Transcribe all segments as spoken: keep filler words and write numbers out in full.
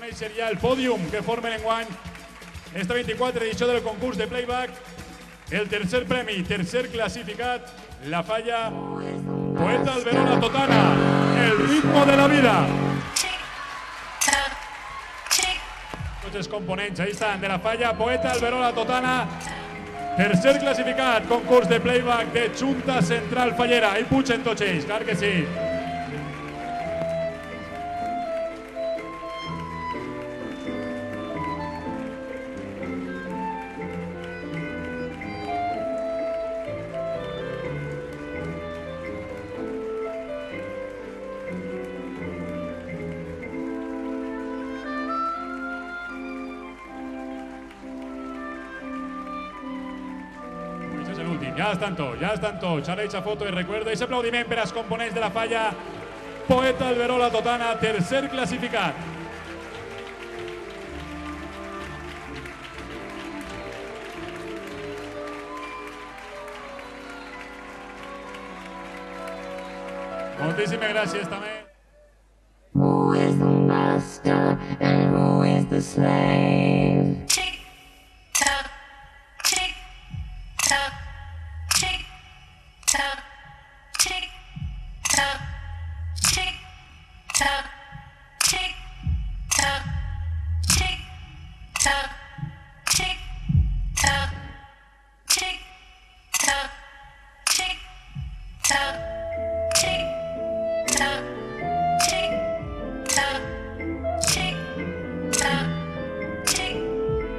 conèixer ja el pòdium que formen enguany esta vint-i-quatre edició del concurs de playback. El tercer premi, tercer classificat, la falla Poeta Alberó La Totana, El ritmo de la vida. Tots els components, ahí estan, de la falla Poeta Alberó La Totana, tercer classificat, concurs de playback de Junta Central Fallera. Ahí pugen tots ells, clar que sí. Ja estan tots, ja estan tots. Ara eixa foto i recuerdo, eixe aplaudiment per als components de la falla Poeta Alberó La Totana, tercer classificat. Moltíssimes gràcies també. Who is the master and who is the slave? Tick tock, tick tock. Tock, tick, tock, tick, tock, tick, tock, tick, tock, tick, tock, tick, tock, tick, tock, tick, tock, tick, tock, tick, tock, tick,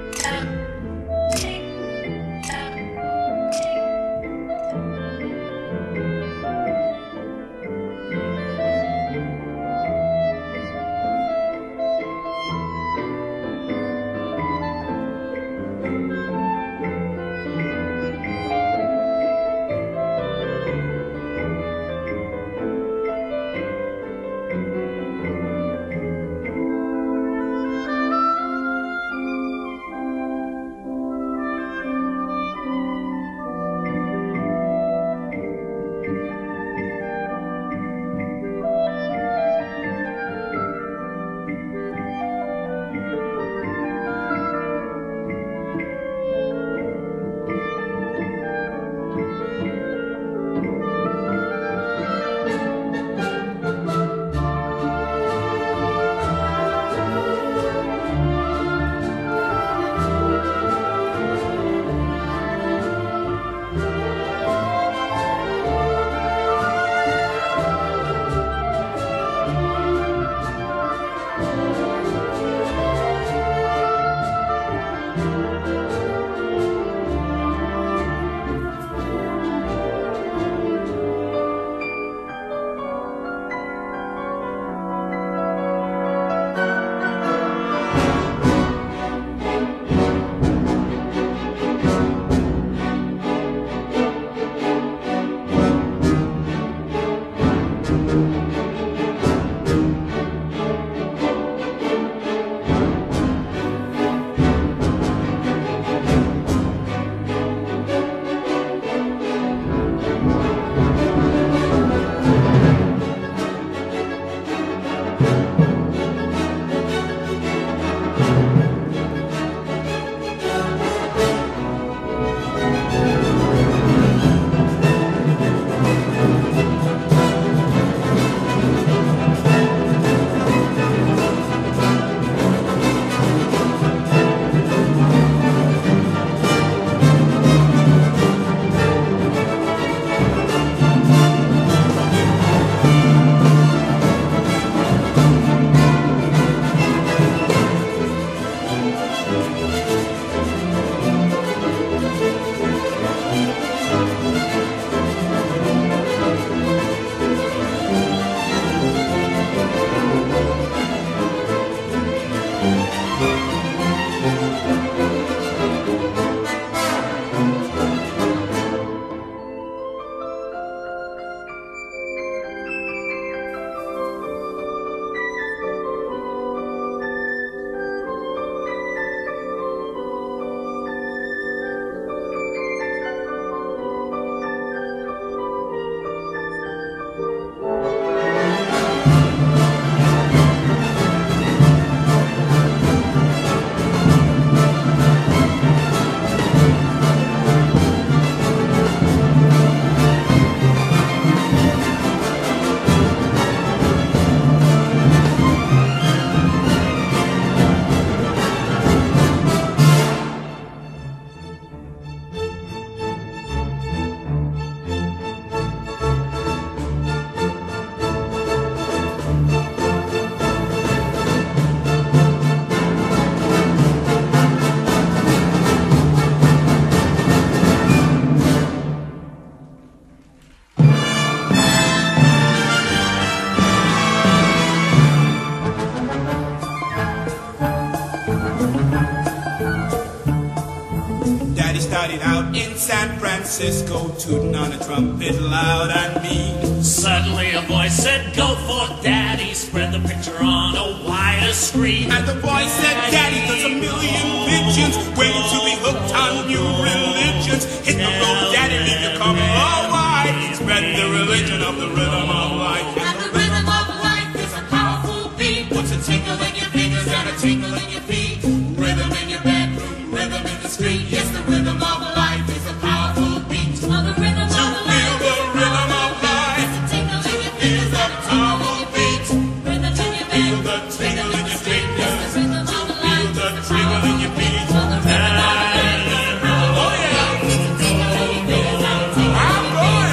started out in San Francisco, tooting on a trumpet loud and mean. Suddenly a voice said, "Go for Daddy, spread the picture on a wider screen." And the voice said, "Daddy, there's a million pigeons waiting to be hooked on new religions. Hit the road, Daddy, leave your car all wide. Spread the religion of the rhythm of life." And the rhythm of life is a powerful beat. What's a tinkle in your fingers and a tinkle in your feet? Rhythm in your bedroom, rhythm in the street. Yes, the rhythm of life is a powerful beat. Oh, the rhythm To of feel life the rhythm of life is a tingle in your is fingers a and a tingle in powerful your beat. feet. Rhythm in your Feel bed, the tingle in your fingers. the rhythm of Feel life the is a tingle in your feet. Oh, the rhythm of life is a powerful Oh, yeah. beat. It's a tingle in your fingers and a tingle I'm going.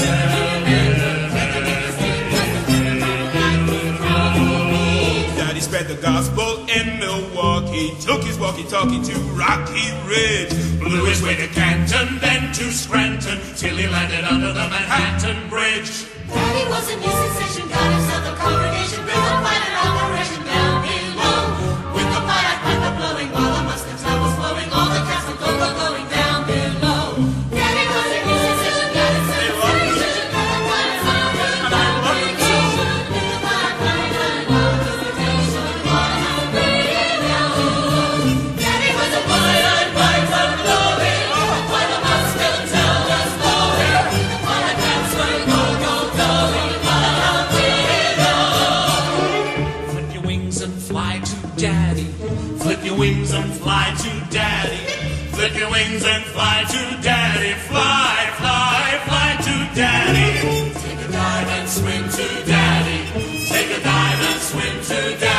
Daddy spread the gospel in Milwaukee, took his walkie-talkie to Rocky Ridge, Blew his way to Canton, then to Scranton, till he landed under the Manhattan Bridge. Daddy was a new sensation, got himself a congregation, rhythm fight an operation down below. With the fire pipe blowing, while the mustard tub was flowing, all the cats were go-go going down below. Daddy was a new sensation, got himself a congregation, rhythm fight an operation down below. With the fire pipe blowing, while the congregation was on the radio. Daddy was a fire pipe blowing, while the mustard tub was flowing. While the cats were go-go going, while the radio. Flip your wings and fly to Daddy. Flip your wings and fly to Daddy. Flip your wings and fly to Daddy. Fly, fly, fly to Daddy. Take a dive and swim to Daddy. Take a dive and swim to Daddy.